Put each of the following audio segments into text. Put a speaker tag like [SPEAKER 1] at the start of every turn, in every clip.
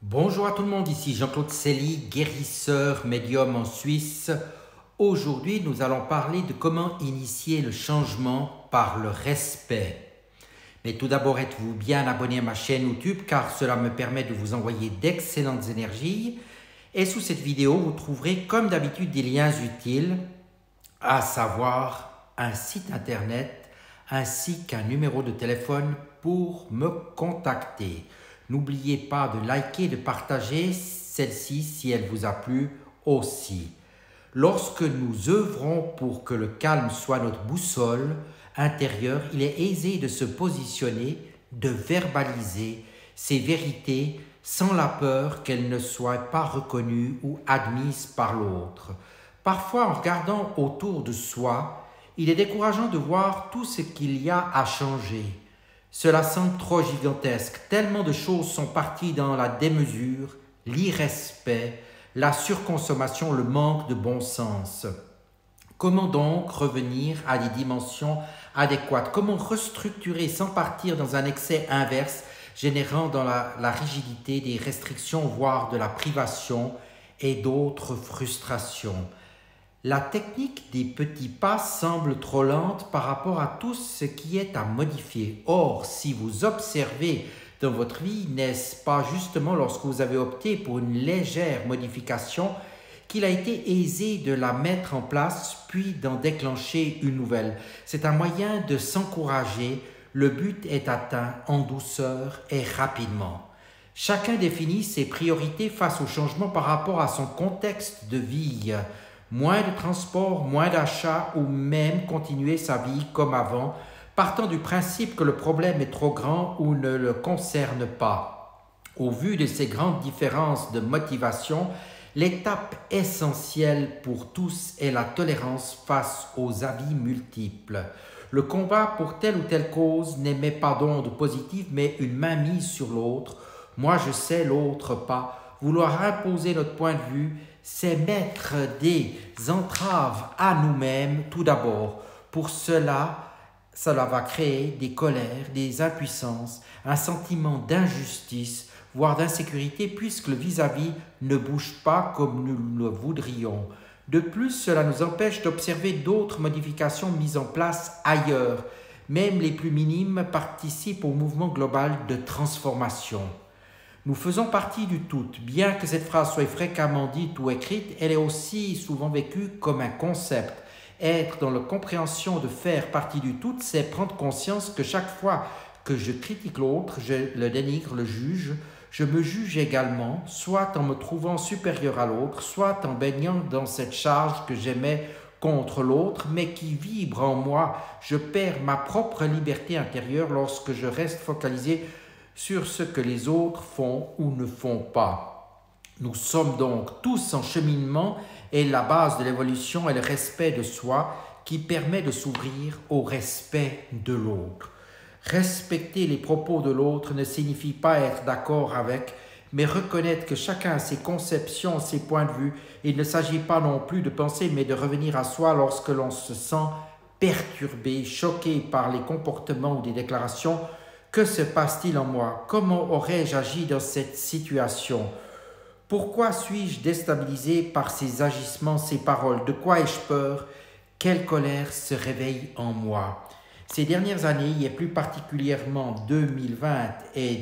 [SPEAKER 1] Bonjour à tout le monde, ici Jean-Claude Célie, guérisseur médium en Suisse. Aujourd'hui, nous allons parler de comment initier le changement par le respect. Mais tout d'abord, êtes-vous bien abonné à ma chaîne YouTube car cela me permet de vous envoyer d'excellentes énergies. Et sous cette vidéo, vous trouverez comme d'habitude des liens utiles, à savoir un site internet ainsi qu'un numéro de téléphone pour me contacter. N'oubliez pas de liker, de partager celle-ci si elle vous a plu aussi. Lorsque nous œuvrons pour que le calme soit notre boussole intérieure, il est aisé de se positionner, de verbaliser ces vérités sans la peur qu'elles ne soient pas reconnues ou admises par l'autre. Parfois, en regardant autour de soi, il est décourageant de voir tout ce qu'il y a à changer. Cela semble trop gigantesque, tellement de choses sont parties dans la démesure, l'irrespect, la surconsommation, le manque de bon sens. Comment donc revenir à des dimensions adéquates? Comment restructurer sans partir dans un excès inverse, générant dans la rigidité des restrictions, voire de la privation et d'autres frustrations? La technique des petits pas semble trop lente par rapport à tout ce qui est à modifier. Or, si vous observez dans votre vie, n'est-ce pas justement lorsque vous avez opté pour une légère modification qu'il a été aisé de la mettre en place puis d'en déclencher une nouvelle? C'est un moyen de s'encourager. Le but est atteint en douceur et rapidement. Chacun définit ses priorités face au changement par rapport à son contexte de vie. Moins de transport, moins d'achats ou même continuer sa vie comme avant, partant du principe que le problème est trop grand ou ne le concerne pas. Au vu de ces grandes différences de motivation, l'étape essentielle pour tous est la tolérance face aux avis multiples. Le combat pour telle ou telle cause n'émet pas d'onde positive mais une main mise sur l'autre. Moi je sais, l'autre pas. Vouloir imposer notre point de vue, c'est mettre des entraves à nous-mêmes tout d'abord. Pour cela va créer des colères, des impuissances, un sentiment d'injustice, voire d'insécurité, puisque le vis-à-vis ne bouge pas comme nous le voudrions. De plus, cela nous empêche d'observer d'autres modifications mises en place ailleurs. Même les plus minimes participent au mouvement global de transformation. Nous faisons partie du tout. Bien que cette phrase soit fréquemment dite ou écrite, elle est aussi souvent vécue comme un concept. Être dans la compréhension de faire partie du tout, c'est prendre conscience que chaque fois que je critique l'autre, je le dénigre, le juge, je me juge également, soit en me trouvant supérieur à l'autre, soit en baignant dans cette charge que j'émets contre l'autre, mais qui vibre en moi. Je perds ma propre liberté intérieure lorsque je reste focalisé sur ce que les autres font ou ne font pas. Nous sommes donc tous en cheminement et la base de l'évolution est le respect de soi qui permet de s'ouvrir au respect de l'autre. Respecter les propos de l'autre ne signifie pas être d'accord avec, mais reconnaître que chacun a ses conceptions, ses points de vue. Il ne s'agit pas non plus de penser, mais de revenir à soi lorsque l'on se sent perturbé, choqué par les comportements ou des déclarations. Que se passe-t-il en moi? Comment aurais-je agi dans cette situation? Pourquoi suis-je déstabilisé par ces agissements, ces paroles? De quoi ai-je peur? Quelle colère se réveille en moi? Ces dernières années, et plus particulièrement 2020 et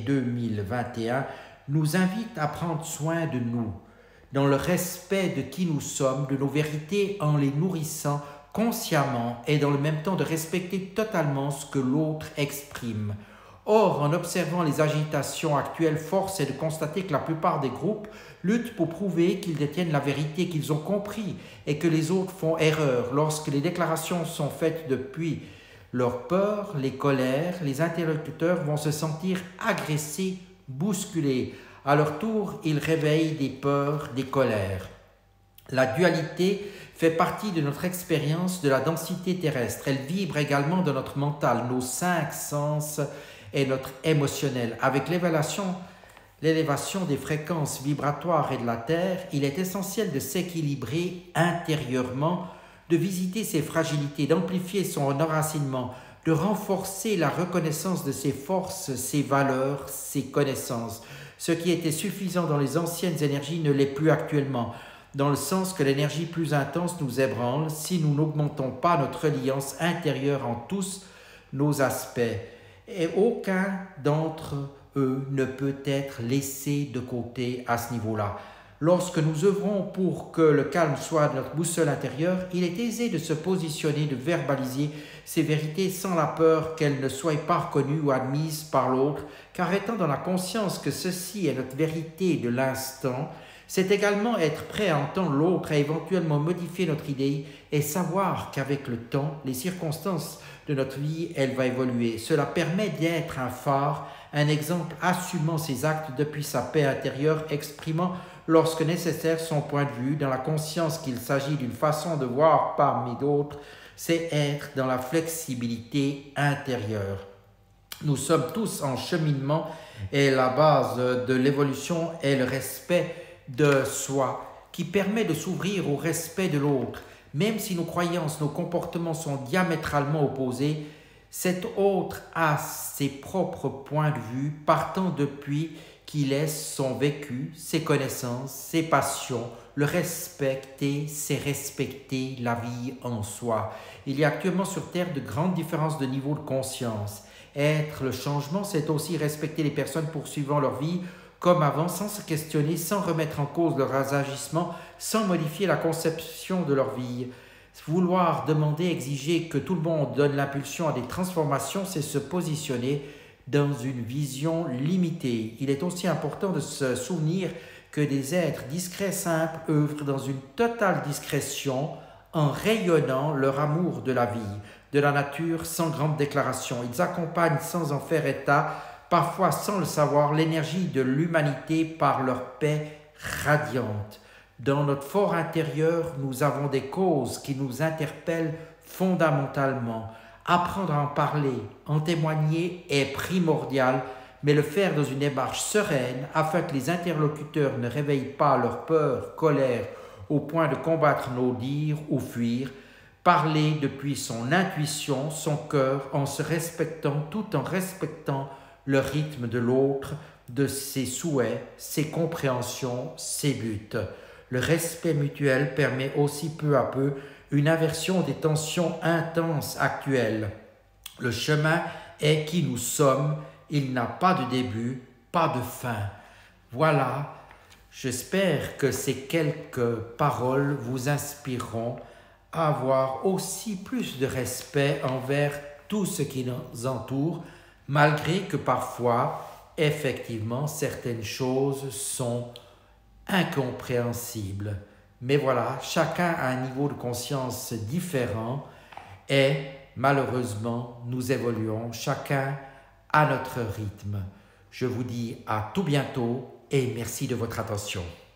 [SPEAKER 1] 2021, nous invitent à prendre soin de nous, dans le respect de qui nous sommes, de nos vérités, en les nourrissant consciemment et dans le même temps de respecter totalement ce que l'autre exprime. Or, en observant les agitations actuelles, force est de constater que la plupart des groupes luttent pour prouver qu'ils détiennent la vérité, qu'ils ont compris et que les autres font erreur. Lorsque les déclarations sont faites depuis leur peur, les colères, les interlocuteurs vont se sentir agressés, bousculés. À leur tour, ils réveillent des peurs, des colères. La dualité fait partie de notre expérience de la densité terrestre. Elle vibre également dans notre mental, nos 5 sens et notre émotionnel. Avec l'élévation des fréquences vibratoires et de la Terre, il est essentiel de s'équilibrer intérieurement, de visiter ses fragilités, d'amplifier son enracinement, de renforcer la reconnaissance de ses forces, ses valeurs, ses connaissances. Ce qui était suffisant dans les anciennes énergies ne l'est plus actuellement, dans le sens que l'énergie plus intense nous ébranle si nous n'augmentons pas notre reliance intérieure en tous nos aspects. Et aucun d'entre eux ne peut être laissé de côté à ce niveau-là. Lorsque nous œuvrons pour que le calme soit notre boussole intérieure, il est aisé de se positionner, de verbaliser ces vérités sans la peur qu'elles ne soient pas reconnues ou admises par l'autre, car étant dans la conscience que ceci est notre vérité de l'instant, c'est également être prêt à entendre l'autre, à éventuellement modifier notre idée et savoir qu'avec le temps, les circonstances de notre vie, elle va évoluer. Cela permet d'être un phare, un exemple assumant ses actes depuis sa paix intérieure, exprimant lorsque nécessaire son point de vue, dans la conscience qu'il s'agit d'une façon de voir parmi d'autres, c'est être dans la flexibilité intérieure. Nous sommes tous en cheminement et la base de l'évolution est le respect de soi qui permet de s'ouvrir au respect de l'autre. Même si nos croyances, nos comportements sont diamétralement opposés, cet autre a ses propres points de vue partant depuis qu'il est son vécu, ses connaissances, ses passions. Le respecter, c'est respecter la vie en soi. Il y a actuellement sur Terre de grandes différences de niveau de conscience. Être le changement, c'est aussi respecter les personnes poursuivant leur vie comme avant, sans se questionner, sans remettre en cause leurs agissements, sans modifier la conception de leur vie. Vouloir demander, exiger que tout le monde donne l'impulsion à des transformations, c'est se positionner dans une vision limitée. Il est aussi important de se souvenir que des êtres discrets simples œuvrent dans une totale discrétion en rayonnant leur amour de la vie, de la nature sans grande déclaration. Ils accompagnent sans en faire état, parfois sans le savoir, l'énergie de l'humanité par leur paix radiante. Dans notre fort intérieur, nous avons des causes qui nous interpellent fondamentalement. Apprendre à en parler, en témoigner est primordial, mais le faire dans une démarche sereine afin que les interlocuteurs ne réveillent pas leur peur, colère, au point de combattre nos dires ou fuir. Parler depuis son intuition, son cœur, en se respectant tout en respectant le rythme de l'autre, de ses souhaits, ses compréhensions, ses buts. Le respect mutuel permet aussi peu à peu une inversion des tensions intenses actuelles. Le chemin est qui nous sommes, il n'a pas de début, pas de fin. Voilà, j'espère que ces quelques paroles vous inspireront à avoir aussi plus de respect envers tout ce qui nous entoure, malgré que parfois, effectivement, certaines choses sont incompréhensibles. Mais voilà, chacun a un niveau de conscience différent et malheureusement, nous évoluons chacun à notre rythme. Je vous dis à tout bientôt et merci de votre attention.